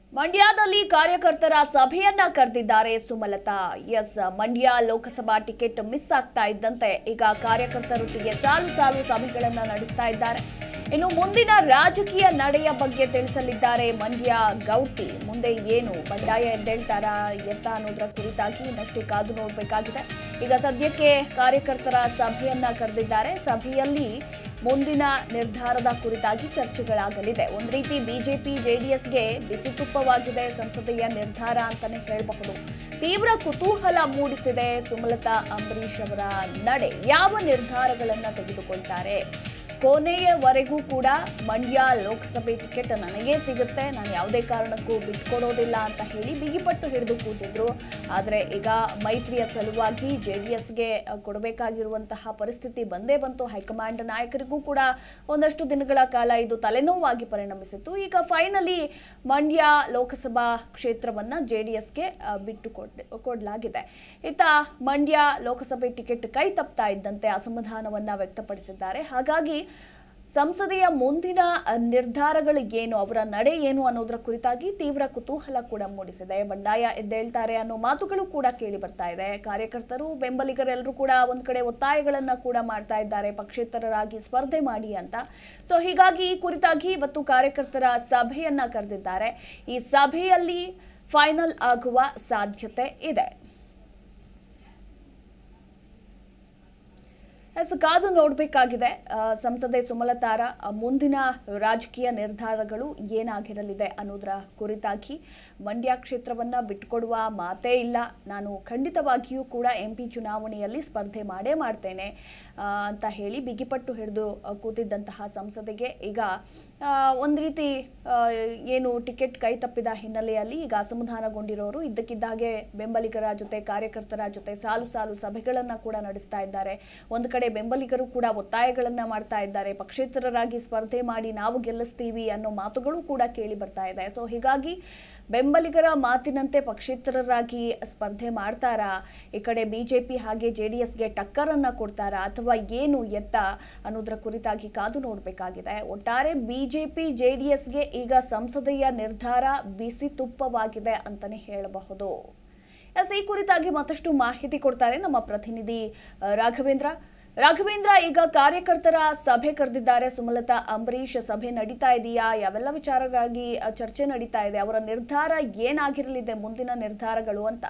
ಮಂಡ್ಯದಲ್ಲಿ ಕಾರ್ಯಕರ್ತರ ಸಭೆಯನ್ನ ಕರೆದಿದ್ದಾರೆ Sumalatha. Yes, Mandya Lok Sabha ticket miss ಆಗ್ತಾ ಇದ್ದಂತೆ ಈಗ ಕಾರ್ಯಕರ್ತರೊಟ್ಟಿಗೆ ಸಾಲು ಸಭೆಗಳನ್ನ ನಡೆಸ್ತಾ ಇದ್ದಾರೆ. ಇನ್ನು ಮುಂದಿನ ರಾಜಕೀಯ ನಡೆಯ ಬಗ್ಗೆ ತಿಳಿಸಲಿದ್ದಾರೆ ಮಂಡ್ಯ ಗೌಟಿ. ಮುಂದೆ ಏನು ಬಂಡಾಯ ಎದ್ದೇಳ್ತಾರಾ ಎತ್ತ ಅನ್ನೋದರ ಕುರಿತಾಗಿ ಇನ್ನಷ್ಟೇ ಕಾದು ನೋಡಬೇಕಾಗಿದೆ. ಈಗ ಸದ್ಯಕ್ಕೆ ಕಾರ್ಯಕರ್ತರ ಸಭೆಯನ್ನ ಕರೆದಿದ್ದಾರೆ. ಸಭೆಯಲ್ಲಿ ಮುಂದಿನ ನಿರ್ಧಾರದ ಕುರಿತಾಗಿ ಚರ್ಚೆಗಳಾಗಲಿದೆ. ಒಂದು ರೀತಿ ಬಿಜೆಪಿ ಜೆಡಿಎಸ್ಗೆ ಬಿಸಿ ತುಪ್ಪವಾಗಿದೆ ಸಂಸದೀಯ ನಿರ್ಧಾರ ಅಂತಾನೆ ಹೇಳಬಹುದು. ತೀವ್ರ ಕುತೂಹಲ ಮೂಡಿಸಿದೆ ಸುಮಲತಾ ಅಂಬರೀಶ್ ಅವರ ನಡೆ. ಯಾವ ನಿರ್ಧಾರಗಳನ್ನ ತೆಗೆದುಕೊಳ್ತಾರೆ, ಕೊನೆಯವರೆಗೂ ಕೂಡ ಮಂಡ್ಯ ಲೋಕಸಭೆ ಟಿಕೆಟ್ ನನಗೇ ಸಿಗುತ್ತೆ, ನಾನು ಯಾವುದೇ ಕಾರಣಕ್ಕೂ ಬಿಟ್ಕೊಡೋದಿಲ್ಲ ಅಂತ ಹೇಳಿ ಬಿಗಿಪಟ್ಟು ಹಿಡಿದು ಕೂತಿದ್ರು. ಆದರೆ ಈಗ ಮೈತ್ರಿಯ ಸಲುವಾಗಿ ಜೆಡಿಎಸ್ಗೆ ಕೊಡಬೇಕಾಗಿರುವಂತಹ ಪರಿಸ್ಥಿತಿ ಬಂದೇ ಬಂತು. ಹೈಕಮಾಂಡ್ ನಾಯಕರಿಗೂ ಕೂಡ ಒಂದಷ್ಟು ದಿನಗಳ ಕಾಲ ಇದು ತಲೆನೋವಾಗಿ ಪರಿಣಮಿಸಿತ್ತು. ಈಗ ಫೈನಲಿ ಮಂಡ್ಯ ಲೋಕಸಭಾ ಕ್ಷೇತ್ರವನ್ನ ಜೆಡಿಎಸ್ಗೆ ಬಿಟ್ಟು ಕೊಡಲಾಗಿದೆ. ಇತ್ತ ಮಂಡ್ಯ ಲೋಕಸಭೆ ಟಿಕೆಟ್ ಕೈ ತಪ್ತಾ ಇದ್ದಂತೆ ಅಸಮಾಧಾನವನ್ನ ವ್ಯಕ್ತಪಡಿಸಿದ್ದಾರೆ. ಹಾಗಾಗಿ ಸಂಸದೆಯ ಮುಂದಿನ ನಿರ್ಧಾರಗಳು ಏನು, ಅವರ ನಡೆ ಏನು ಅನ್ನೋದರ ಕುರಿತಾಗಿ ತೀವ್ರ ಕುತೂಹಲ ಕೂಡ ಮೂಡಿಸಿದೆ. ಬಂಡಾಯ ಎದ್ದೇಳ್ತಾರೆ ಅನ್ನೋ ಮಾತುಗಳು ಕೂಡ ಕೇಳಿ ಬರ್ತಾ ಇದೆ. ಕಾರ್ಯಕರ್ತರು ಬೆಂಬಲಿಗರೆಲ್ಲರೂ ಕೂಡ ಒಂದ್ ಕಡೆ ಒತ್ತಾಯಗಳನ್ನ ಕೂಡ ಮಾಡ್ತಾ ಇದ್ದಾರೆ, ಪಕ್ಷೇತರರಾಗಿ ಸ್ಪರ್ಧೆ ಮಾಡಿ ಅಂತ. ಸೊ ಹೀಗಾಗಿ ಈ ಕುರಿತಾಗಿ ಇವತ್ತು ಕಾರ್ಯಕರ್ತರ ಸಭೆಯನ್ನ ಕರೆದಿದ್ದಾರೆ. ಈ ಸಭೆಯಲ್ಲಿ ಫೈನಲ್ ಆಗುವ ಸಾಧ್ಯತೆ ಇದೆ. ಕಾದು ನೋಡಬೇಕಾಗಿದೆ ಸಂಸದೆ ಸುಮಲತಾರ ಮುಂದಿನ ರಾಜಕೀಯ ನಿರ್ಧಾರಗಳು ಏನಾಗಿರಲಿದೆ ಅನ್ನೋದರ ಕುರಿತಾಗಿ. ಮಂಡ್ಯ ಕ್ಷೇತ್ರವನ್ನ ಬಿಟ್ಟುಕೊಡುವ ಮಾತೇ ಇಲ್ಲ, ನಾನು ಖಂಡಿತವಾಗಿಯೂ ಕೂಡ MP ಚುನಾವಣೆಯಲ್ಲಿ ಸ್ಪರ್ಧೆ ಮಾಡೇ ಮಾಡ್ತೇನೆ ಅಂತ ಹೇಳಿ ಬಿಗಿಪಟ್ಟು ಹಿಡಿದು ಕೂತಿದ್ದಂತಹ ಸಂಸದೆಗೆ ಈಗ ಒಂದು ರೀತಿ ಏನು ಟಿಕೆಟ್ ಕೈ ತಪ್ಪಿದ ಹಿನ್ನೆಲೆಯಲ್ಲಿ ಈಗ ಅಸಮಾಧಾನಗೊಂಡಿರೋರು ಇದ್ದಕ್ಕಿದ್ದಾಗೆ ಬೆಂಬಲಿಗರ ಜೊತೆ ಕಾರ್ಯಕರ್ತರ ಜೊತೆ ಸಾಲು ಸಭೆಗಳನ್ನ ಕೂಡ ನಡೆಸ್ತಾ ಇದ್ದಾರೆ. ಒಂದು ಕಡೆ ಬೆಂಬಲಿಗರು ಕೂಡ ಒತ್ತಾಯಗಳನ್ನ ಮಾಡ್ತಾ ಇದ್ದಾರೆ, ಪಕ್ಷೇತರರಾಗಿ ಸ್ಪರ್ಧೆ ಮಾಡಿ ನಾವು ಗೆಲ್ಲಿಸ್ತೀವಿ ಅನ್ನೋ ಮಾತುಗಳು ಕೂಡ ಕೇಳಿ ಬರ್ತಾ ಇದೆ. ಸೊ ಹೀಗಾಗಿ ಬೆಂಬಲಿಗರ ಮಾತಿನಂತೆ ಪಕ್ಷೇತರರಾಗಿ ಸ್ಪರ್ಧೆ ಮಾಡ್ತಾರಾ, ಈ ಕಡೆ ಬಿಜೆಪಿ ಹಾಗೆ ಜೆಡಿಎಸ್ಗೆ ಟಕ್ಕರನ್ನ ಕೊಡ್ತಾರಾ ಅಥವಾ ಏನು ಎತ್ತ ಅನ್ನೋದರ ಕುರಿತಾಗಿ ಕಾದು ನೋಡಬೇಕಾಗಿದೆ. ಒಟ್ಟಾರೆ ಬಿಜೆಪಿ ಜೆಡಿಎಸ್ಗೆ ಈಗ ಸಂಸದೀಯ ನಿರ್ಧಾರ ಬಿಸಿ ತುಪ್ಪವಾಗಿದೆ ಅಂತಾನೆ ಹೇಳಬಹುದು. ಈ ಕುರಿತಾಗಿ ಮತ್ತಷ್ಟು ಮಾಹಿತಿ ಕೊಡ್ತಾರೆ ನಮ್ಮ ಪ್ರತಿನಿಧಿ ರಾಘವೇಂದ್ರ. ಈಗ ಕಾರ್ಯಕರ್ತರ ಸಭೆ ಕರೆದಿದ್ದಾರೆ ಸುಮಲತಾ ಅಂಬರೀಶ್. ಸಭೆ ನಡೀತಾ ಇದೆಯಾ? ಯಾವೆಲ್ಲ ವಿಚಾರವಾಗಿ ಚರ್ಚೆ ನಡೀತಾ ಇದೆ? ಅವರ ನಿರ್ಧಾರ ಏನಾಗಿರಲಿದೆ, ಮುಂದಿನ ನಿರ್ಧಾರಗಳು ಅಂತ?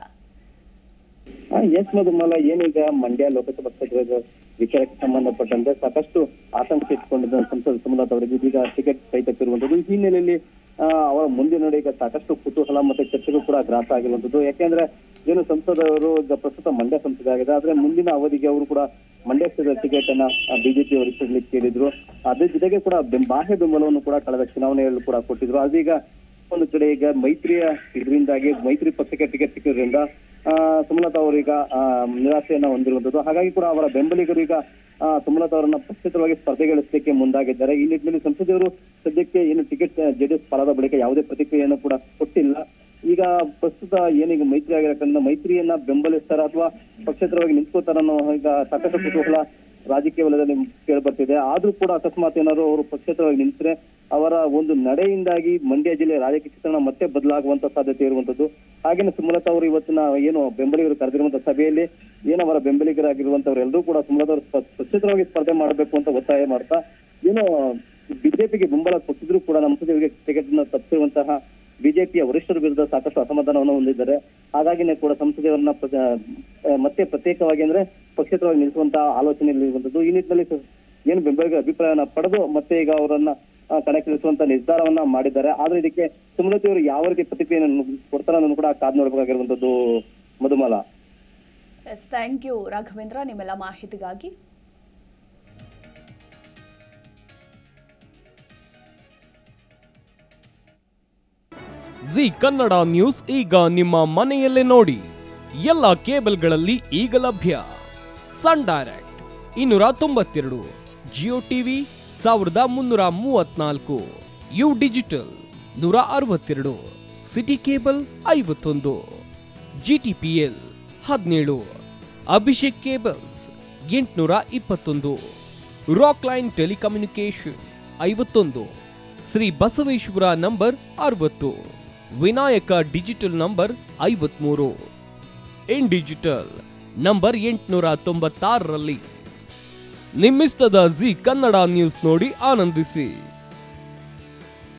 ಎಸ್ ಮಧುಮಾಲ, ಏನೀಗ ಮಂಡ್ಯ ಲೋಕಸಭಾ ಕ್ಷೇತ್ರದ ವಿಚಾರಕ್ಕೆ ಸಂಬಂಧಪಟ್ಟಂತೆ ಸಾಕಷ್ಟು ಆತಂಕ ಇಟ್ಕೊಂಡಿದ್ದ ಸಂಸದ ಸುಮಲತಾ ಅವರಿಗೆ ಇದೀಗ ಟಿಕೆಟ್ ಕೈ ತಪ್ಪಿರುವಂತದ್ದು. ಈ ಹಿನ್ನೆಲೆಯಲ್ಲಿ ಅವರ ಮುಂದಿನ ನಡೆ ಈಗ ಸಾಕಷ್ಟು ಕುತೂಹಲ ಮತ್ತೆ ಚರ್ಚೆಗೂ ಕೂಡ ಗ್ರಾಸ ಆಗಿರುವಂತದ್ದು. ಯಾಕೆಂದ್ರೆ ಏನು ಸಂಸದರು ಈಗ ಪ್ರಸ್ತುತ ಮಂಡ್ಯ ಸಂಸದ ಆಗಿದೆ, ಆದ್ರೆ ಮುಂದಿನ ಅವಧಿಗೆ ಅವರು ಕೂಡ ಮಂಡ್ಯ ಕ್ಷೇತ್ರದ ಟಿಕೆಟ್ ಅನ್ನ ಬಿಜೆಪಿ ವರಿಷ್ಠರಿಗೆ ಕೇಳಿದ್ರು. ಅದ್ರ ಜೊತೆಗೆ ಕೂಡ ಬಾಹ್ಯ ಬೆಂಬಲವನ್ನು ಕೂಡ ಕಳೆದ ಚುನಾವಣೆಯಲ್ಲೂ ಕೂಡ ಕೊಟ್ಟಿದ್ರು. ಅದೀಗ ಒಂದು ಕಡೆ ಈಗ ಮೈತ್ರಿಯ ಇದರಿಂದಾಗಿ ಮೈತ್ರಿ ಪಕ್ಷಕ್ಕೆ ಟಿಕೆಟ್ ಸಿಕ್ಕಿದ್ರಿಂದ ಸುಮಲತಾ ಅವರೀಗ ನಿರಾಸೆಯನ್ನ ಹೊಂದಿರುವಂತದ್ದು. ಹಾಗಾಗಿ ಕೂಡ ಅವರ ಬೆಂಬಲಿಗರು ಈಗ ಸುಮಲತಾ ಅವರನ್ನ ಪಕ್ಷೇತರವಾಗಿ ಸ್ಪರ್ಧೆಗಳಿಸಲಿಕ್ಕೆ ಮುಂದಾಗಿದ್ದಾರೆ. ಈ ನಿಟ್ಟಿನಲ್ಲಿ ಸಂಸದೆಯವರು ಸದ್ಯಕ್ಕೆ ಏನು ಟಿಕೆಟ್ ಜೆಡಿಎಸ್ ಫಲದ ಬಳಿಕ ಯಾವುದೇ ಪ್ರತಿಕ್ರಿಯೆಯನ್ನು ಕೂಡ ಕೊಟ್ಟಿಲ್ಲ. ಈಗ ಪ್ರಸ್ತುತ ಏನೀಗ ಮೈತ್ರಿ ಆಗಿರಕಂದ್ರೆ ಮೈತ್ರಿಯನ್ನ ಬೆಂಬಲಿಸ್ತಾರ ಅಥವಾ ಪಕ್ಷೇತರವಾಗಿ ನಿಂತ್ಕೋತಾರ ಅನ್ನೋ ಈಗ ಸಾಕಷ್ಟು ಕುತೂಹಲ ರಾಜಕೀಯ ವಲಯದಲ್ಲಿ ಕೇಳಿ ಬರ್ತಿದೆ. ಆದ್ರೂ ಕೂಡ ಅಕಸ್ಮಾತ್ ಏನಾದ್ರು ಅವರು ಪಕ್ಷೇತರವಾಗಿ ನಿಂತರೆ ಅವರ ಒಂದು ನಡೆಯಿಂದಾಗಿ ಮಂಡ್ಯ ಜಿಲ್ಲೆಯ ರಾಜಕೀಯ ಚಿತ್ರಣ ಮತ್ತೆ ಬದಲಾಗುವಂತ ಸಾಧ್ಯತೆ ಇರುವಂತದ್ದು. ಹಾಗೇನೆ ಸುಮಲತಾ ಅವರು ಇವತ್ತಿನ ಏನು ಬೆಂಬಲಿಗರು ಕರೆದಿರುವಂತಹ ಸಭೆಯಲ್ಲಿ ಏನು ಅವರ ಬೆಂಬಲಿಗರಾಗಿರುವಂತವರೆಲ್ಲರೂ ಕೂಡ ಸುಮಲತಾ ಅವರು ಪಕ್ಷೇತರವಾಗಿ ಸ್ಪರ್ಧೆ ಮಾಡಬೇಕು ಅಂತ ಒತ್ತಾಯ ಮಾಡ್ತಾ ಏನು ಬಿಜೆಪಿಗೆ ಬೆಂಬಲ ಕೊಟ್ಟಿದ್ರು ಕೂಡ ನಮ್ಮ ಸಂಸದರಿಗೆ ಟಿಕೆಟ್ ನ ತಪ್ಪಿರುವಂತಹ ಬಿಜೆಪಿಯ ವರಿಷ್ಠರ ವಿರುದ್ಧ ಸಾಕಷ್ಟು ಅಸಮಾಧಾನವನ್ನು ಹೊಂದಿದ್ದಾರೆ. ಹಾಗಾಗಿನೇ ಕೂಡ ಸಂಸದೆಯವರನ್ನ ಮತ್ತೆ ಪ್ರತ್ಯೇಕವಾಗಿ ಅಂದ್ರೆ ಪಕ್ಷೇತರವಾಗಿ ನಿಲ್ಲಿಸುವಂತಹ ಆಲೋಚನೆಯಲ್ಲಿರುವಂತದ್ದು. ಈ ನಿಟ್ಟಿನಲ್ಲಿ ಏನು ಬೆಂಬಲಿಗರ ಅಭಿಪ್ರಾಯವನ್ನ ಪಡೆದು ಮತ್ತೆ ಈಗ ಅವರನ್ನ ಕಣಕ್ಕಿಳಿಸುವಂತ ನಿರ್ಧಾರವನ್ನ ಮಾಡಿದ್ದಾರೆ. ಆದ್ರೆ ಇದಕ್ಕೆ ಸುಮಲತಾ ಅವರು ಯಾವ ರೀತಿ ಪ್ರತಿಕ್ರಿಯೆಯನ್ನು ಕೊಡ್ತಾರೆ ಅನ್ನೋದು ಕೂಡ ಕಾದು ನೋಡಬೇಕಾಗಿರುವಂತದ್ದು ಮಧುಮಾಲ. ಥ್ಯಾಂಕ್ ಯು ರಾಘವೇಂದ್ರ ನಿಮ್ಮೆಲ್ಲ ಮಾಹಿತಿಗಾಗಿ. ಜಿ ಕನ್ನಡ ನ್ಯೂಸ್ ಈಗ ನಿಮ್ಮ ಮನೆಯಲ್ಲೇ ನೋಡಿ. ಎಲ್ಲ ಕೇಬಲ್ಗಳಲ್ಲಿ ಈಗ ಲಭ್ಯ. Sun Direct 292, Jio TV 1334, U digital 162, city cable 51, GTPL 17, Abhishek cables 821, Rock line telecommunication 51, Shri Basaveshwara number 60, Vinayaka digital number 53, In digital number 896ರಲ್ಲಿ. ನಿಮ್ಮಿಸ್ತದ ಜಿ ಕನ್ನಡ ನ್ಯೂಸ್ ನೋಡಿ ಆನಂದಿಸಿ.